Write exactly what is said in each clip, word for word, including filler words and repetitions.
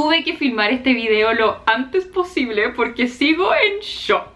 Tuve que filmar este video lo antes posible porque sigo en shock.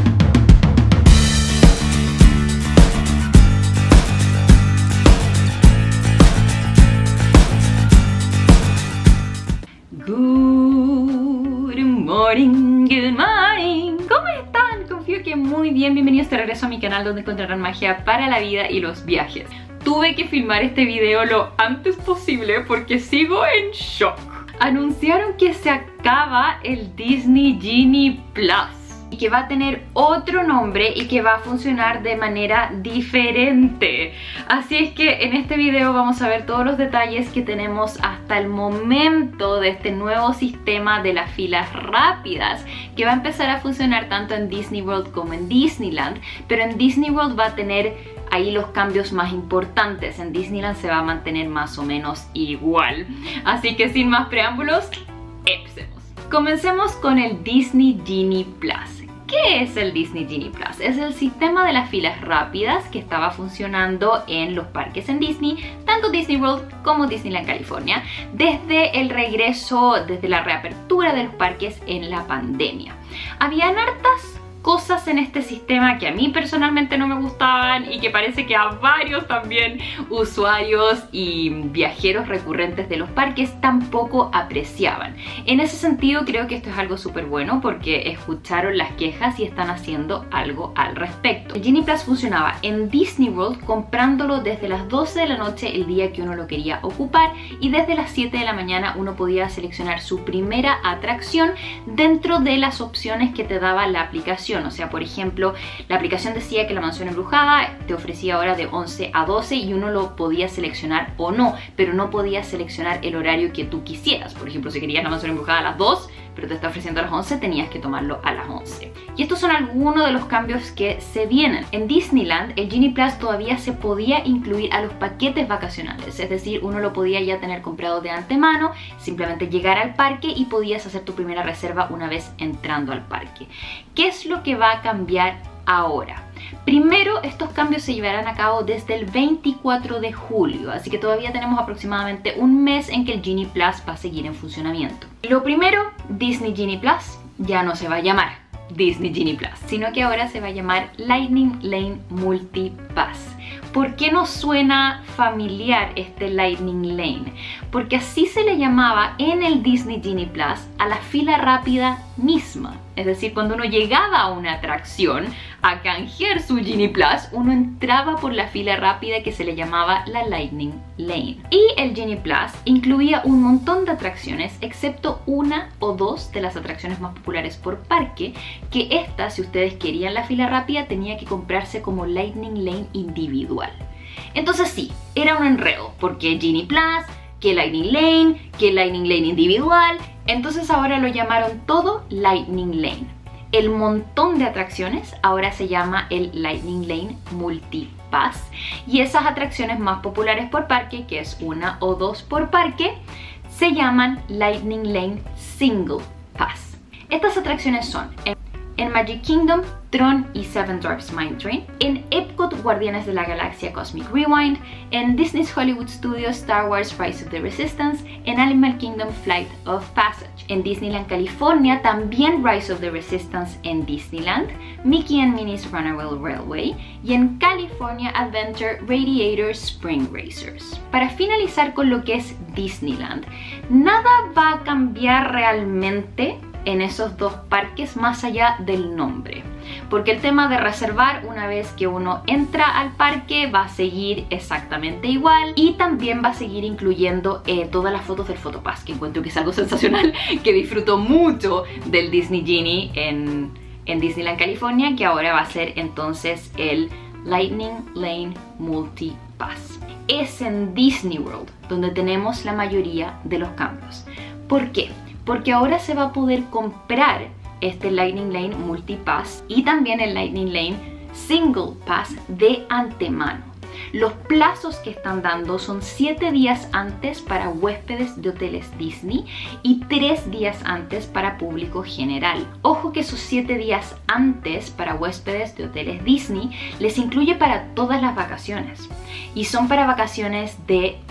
Good morning, good morning. ¿Cómo están? Confío que muy bien. Bienvenidos de regreso a mi canal donde encontrarán magia para la vida y los viajes. Tuve que filmar este video lo antes posible porque sigo en shock. Anunciaron que se acaba el Disney Genie Plus y que va a tener otro nombre y que va a funcionar de manera diferente. Así es que en este video vamos a ver todos los detalles que tenemos hasta el momento de este nuevo sistema de las filas rápidas que va a empezar a funcionar tanto en Disney World como en Disneyland, pero en Disney World va a tener ahí los cambios más importantes. En Disneyland se va a mantener más o menos igual. Así que sin más preámbulos, empecemos. Comencemos con el Disney Genie Plus. ¿Qué es el Disney Genie Plus? Es el sistema de las filas rápidas que estaba funcionando en los parques en Disney, tanto Disney World como Disneyland California, desde el regreso, desde la reapertura de los parques en la pandemia. Habían hartas cosas en este sistema que a mí personalmente no me gustaban y que parece que a varios también usuarios y viajeros recurrentes de los parques tampoco apreciaban. En ese sentido creo que esto es algo súper bueno porque escucharon las quejas y están haciendo algo al respecto. El Genie Plus funcionaba en Disney World comprándolo desde las doce de la noche el día que uno lo quería ocupar, y desde las siete de la mañana uno podía seleccionar su primera atracción dentro de las opciones que te daba la aplicación. O sea, por ejemplo, la aplicación decía que la mansión embrujada te ofrecía hora de once a doce y uno lo podía seleccionar o no, pero no podía seleccionar el horario que tú quisieras. Por ejemplo, si querías la mansión embrujada a las dos, pero te está ofreciendo a las once, tenías que tomarlo a las once. Y estos son algunos de los cambios que se vienen. En Disneyland, el Genie Plus todavía se podía incluir a los paquetes vacacionales, es decir, uno lo podía ya tener comprado de antemano, simplemente llegar al parque y podías hacer tu primera reserva una vez entrando al parque. ¿Qué es lo que va a cambiar ahora? Primero, estos cambios se llevarán a cabo desde el veinticuatro de julio, así que todavía tenemos aproximadamente un mes en que el Genie Plus va a seguir en funcionamiento. Lo primero, Disney Genie Plus ya no se va a llamar Disney Genie Plus, sino que ahora se va a llamar Lightning Lane Multi Pass. ¿Por qué nos suena familiar este Lightning Lane? Porque así se le llamaba en el Disney Genie Plus a la fila rápida misma. Es decir, cuando uno llegaba a una atracción a canjear su Genie Plus, uno entraba por la fila rápida que se le llamaba la Lightning Lane. Y el Genie Plus incluía un montón de atracciones, excepto una o dos de las atracciones más populares por parque, que esta, si ustedes querían la fila rápida, tenía que comprarse como Lightning Lane individual. Entonces sí, era un enredo, porque Genie Plus, que Lightning Lane, que Lightning Lane individual. Entonces ahora lo llamaron todo Lightning Lane. El montón de atracciones ahora se llama el Lightning Lane Multi Pass, y esas atracciones más populares por parque, que es una o dos por parque, se llaman Lightning Lane Single Pass. Estas atracciones son en, en Magic Kingdom, Tron y Seven Dwarfs Mine Train, en Epcot, Guardianes de la Galaxia Cosmic Rewind, en Disney's Hollywood Studios, Star Wars Rise of the Resistance, en Animal Kingdom, Flight of Passage, en Disneyland California también Rise of the Resistance en Disneyland, Mickey and Minnie's Runaway Railway, y en California Adventure Radiator Spring Racers. Para finalizar con lo que es Disneyland, nada va a cambiar realmente en esos dos parques más allá del nombre, porque el tema de reservar una vez que uno entra al parque va a seguir exactamente igual, y también va a seguir incluyendo eh, todas las fotos del PhotoPass, que encuentro que es algo sensacional, que disfruto mucho del Disney Genie en, en Disneyland California, que ahora va a ser entonces el Lightning Lane Multi Pass. Es en Disney World donde tenemos la mayoría de los cambios. ¿Por qué? Porque ahora se va a poder comprar este Lightning Lane Multi Pass y también el Lightning Lane Single Pass de antemano. Los plazos que están dando son siete días antes para huéspedes de hoteles Disney y tres días antes para público general. Ojo que esos siete días antes para huéspedes de hoteles Disney les incluye para todas las vacaciones y son para vacaciones de hasta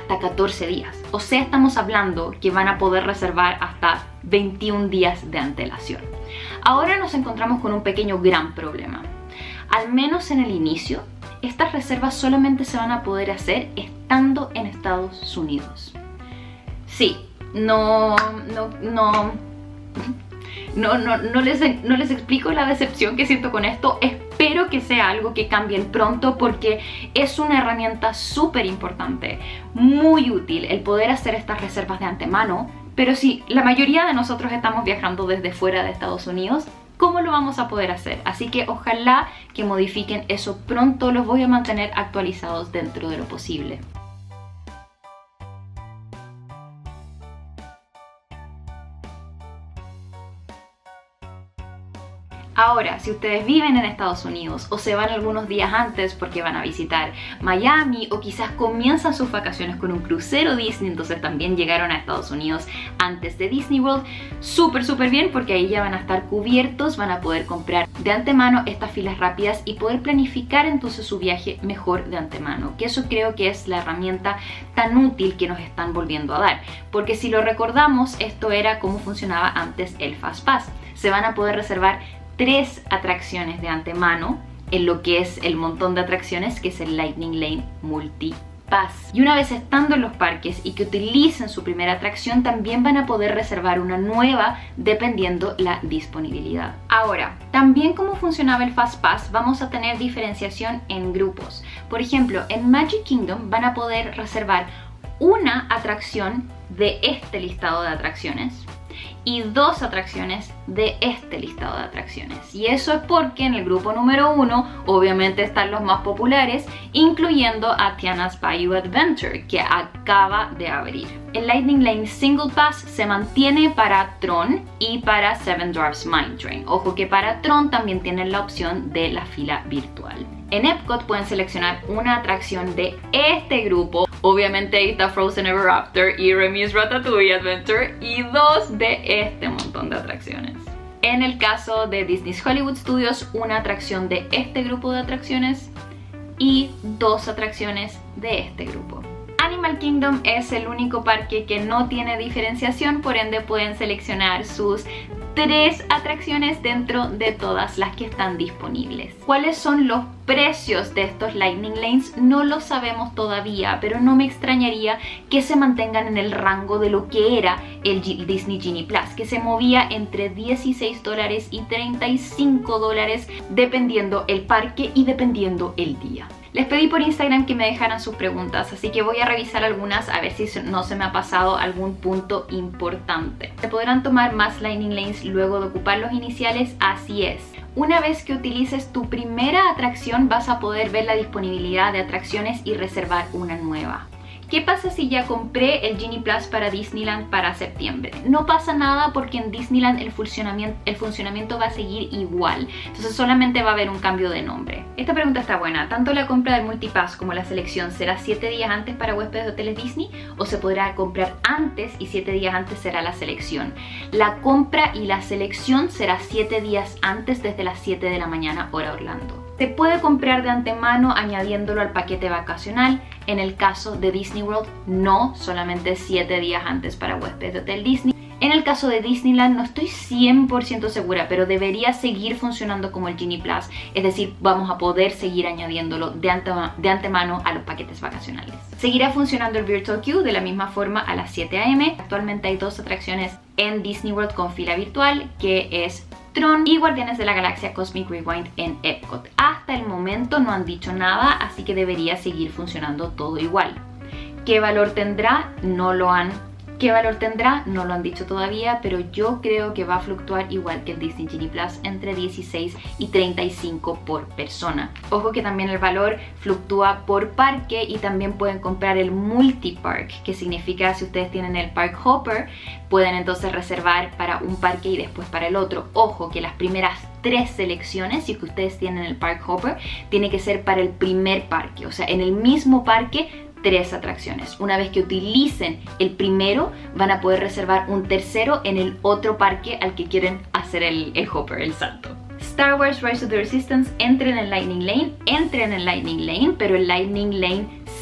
hasta catorce días. O sea, estamos hablando que van a poder reservar hasta veintiún días de antelación. Ahora nos encontramos con un pequeño gran problema. Al menos en el inicio, estas reservas solamente se van a poder hacer estando en Estados Unidos. Sí, no, no, no, no, no, no, les, no les explico la decepción que siento con esto. Espero que sea algo que cambien pronto porque es una herramienta súper importante, muy útil el poder hacer estas reservas de antemano. Pero si la mayoría de nosotros estamos viajando desde fuera de Estados Unidos, ¿cómo lo vamos a poder hacer? Así que ojalá que modifiquen eso pronto. Los voy a mantener actualizados dentro de lo posible. Ahora, si ustedes viven en Estados Unidos o se van algunos días antes porque van a visitar Miami o quizás comienzan sus vacaciones con un crucero Disney, entonces también llegaron a Estados Unidos antes de Disney World, súper súper bien porque ahí ya van a estar cubiertos, van a poder comprar de antemano estas filas rápidas y poder planificar entonces su viaje mejor de antemano, que eso creo que es la herramienta tan útil que nos están volviendo a dar, porque si lo recordamos, esto era cómo funcionaba antes el FastPass. Se van a poder reservar tres atracciones de antemano en lo que es el montón de atracciones que es el Lightning Lane Multipass. Y una vez estando en los parques y que utilicen su primera atracción, también van a poder reservar una nueva dependiendo la disponibilidad. Ahora, también como funcionaba el FastPass, vamos a tener diferenciación en grupos. Por ejemplo, en Magic Kingdom van a poder reservar una atracción de este listado de atracciones y dos atracciones de este listado de atracciones. Y eso es porque en el grupo número uno obviamente están los más populares, incluyendo a Tiana's Bayou Adventure, que acaba de abrir. El Lightning Lane Single Pass se mantiene para Tron y para Seven Dwarfs Mine Train. Ojo que para Tron también tienen la opción de la fila virtual. En Epcot pueden seleccionar una atracción de este grupo. Obviamente ahí está Frozen Ever After y Remy's Ratatouille Adventure y dos de este montón de atracciones. En el caso de Disney's Hollywood Studios, una atracción de este grupo de atracciones y dos atracciones de este grupo. Animal Kingdom es el único parque que no tiene diferenciación, por ende pueden seleccionar sus tres atracciones dentro de todas las que están disponibles. ¿Cuáles son los precios de estos Lightning Lanes? No lo sabemos todavía, pero no me extrañaría que se mantengan en el rango de lo que era el Disney Genie Plus, que se movía entre dieciséis dólares y treinta y cinco dólares dependiendo el parque y dependiendo el día. Les pedí por Instagram que me dejaran sus preguntas, así que voy a revisar algunas a ver si no se me ha pasado algún punto importante. ¿Se podrán tomar más Lightning Lanes luego de ocupar los iniciales? Así es. Una vez que utilices tu primera atracción vas a poder ver la disponibilidad de atracciones y reservar una nueva. ¿Qué pasa si ya compré el Genie Plus para Disneyland para septiembre? No pasa nada porque en Disneyland el funcionamiento, el funcionamiento va a seguir igual, entonces solamente va a haber un cambio de nombre. Esta pregunta está buena. ¿Tanto la compra del Multipass como la selección será siete días antes para huéspedes de hoteles Disney o se podrá comprar antes y siete días antes será la selección? La compra y la selección será siete días antes desde las siete de la mañana hora Orlando. Se puede comprar de antemano añadiéndolo al paquete vacacional. En el caso de Disney World, no, solamente siete días antes para huéspedes de Hotel Disney. En el caso de Disneyland no estoy cien por ciento segura, pero debería seguir funcionando como el Genie Plus, es decir, vamos a poder seguir añadiéndolo de, antema de antemano a los paquetes vacacionales. Seguirá funcionando el Virtual Queue de la misma forma a las siete a m Actualmente hay dos atracciones en Disney World con fila virtual, que es Tron y Guardianes de la Galaxia Cosmic Rewind en Epcot. Hasta el momento no han dicho nada, así que debería seguir funcionando todo igual. ¿Qué valor tendrá? No lo han ¿Qué valor tendrá? No lo han dicho todavía, pero yo creo que va a fluctuar igual que el Disney Genie Plus entre dieciséis y treinta y cinco por persona. Ojo que también el valor fluctúa por parque y también pueden comprar el Multipark, que significa si ustedes tienen el Park Hopper, pueden entonces reservar para un parque y después para el otro. Ojo que las primeras tres selecciones, si que ustedes tienen el Park Hopper, tiene que ser para el primer parque, o sea, en el mismo parque tres atracciones. Una vez que utilicen el primero, van a poder reservar un tercero en el otro parque al que quieren hacer el, el hopper, el salto. Star Wars Rise of the Resistance, entren en el Lightning Lane, entren en el Lightning Lane, pero el Lightning Lane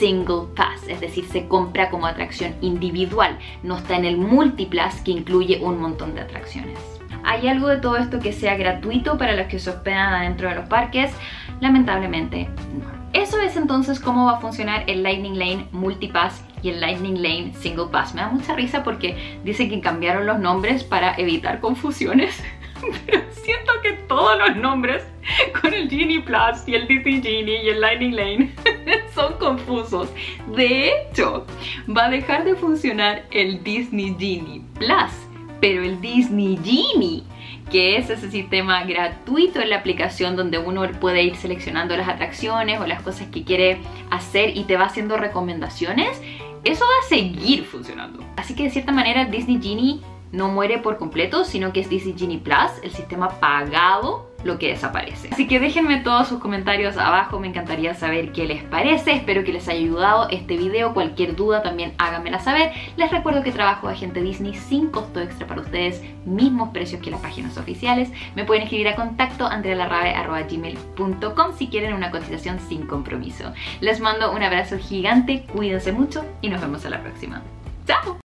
Single Pass, es decir, se compra como atracción individual, no está en el Multiplus que incluye un montón de atracciones. ¿Hay algo de todo esto que sea gratuito para los que se hospedan adentro de los parques? Lamentablemente no. Eso es entonces cómo va a funcionar el Lightning Lane Multipass y el Lightning Lane Single Pass. Me da mucha risa porque dicen que cambiaron los nombres para evitar confusiones, pero siento que todos los nombres con el Genie Plus y el Disney Genie y el Lightning Lane son confusos. De hecho, va a dejar de funcionar el Disney Genie Plus, pero el Disney Genie, que es ese sistema gratuito en la aplicación donde uno puede ir seleccionando las atracciones o las cosas que quiere hacer y te va haciendo recomendaciones, eso va a seguir funcionando. Así que de cierta manera Disney Genie no muere por completo, sino que es Disney Genie Plus, el sistema pagado, lo que desaparece. Así que déjenme todos sus comentarios abajo, me encantaría saber qué les parece. Espero que les haya ayudado este video. Cualquier duda también háganmela saber. Les recuerdo que trabajo de agente Disney sin costo extra para ustedes, mismos precios que las páginas oficiales. Me pueden escribir a contacto andrealarrabe arroba gmail punto com si quieren una cotización sin compromiso. Les mando un abrazo gigante, cuídense mucho y nos vemos a la próxima. ¡Chao!